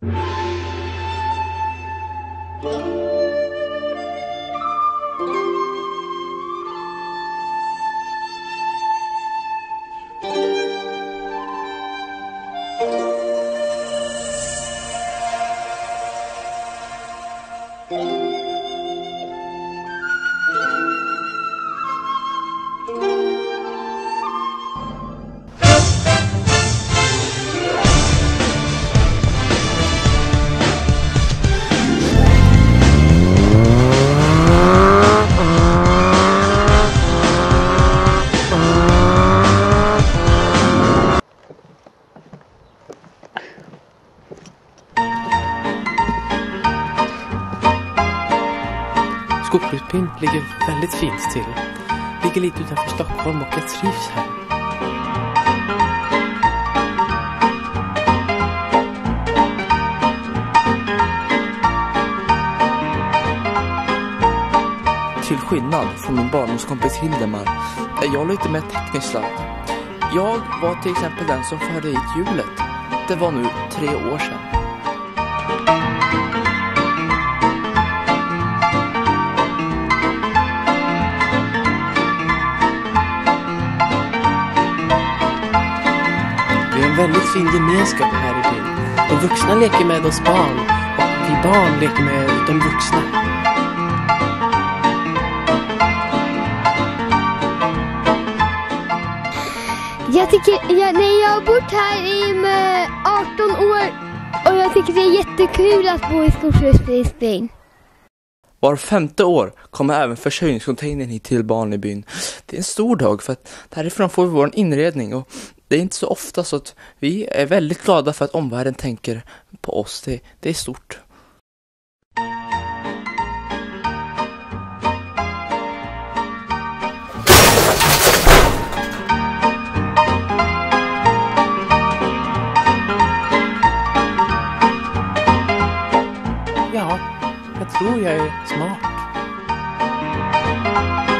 Skogsbruksbyn ligger väldigt fint till. Ligger lite utanför Stockholm och jag trivs här. Till skillnad från min barndomskompis Hildemar är jag lite mer tekniskt lagd. Jag var till exempel den som förde hit hjulet. Det var nu 3 år sedan. En väldigt fin gemenskap här i byn. De vuxna leker med oss barn och vi barn leker med de vuxna. Jag har bott här i 18 år och jag tycker det är jättekul att bo i Skogsbruksbyn. Var 5:e år kommer även försörjningscontainern hit till barn i byn. Det är en stor dag för att därifrån får vi vår inredning och det är inte så ofta så att vi är väldigt glada för att omvärlden tänker på oss. Det är stort. Ja, jag tror jag är smart.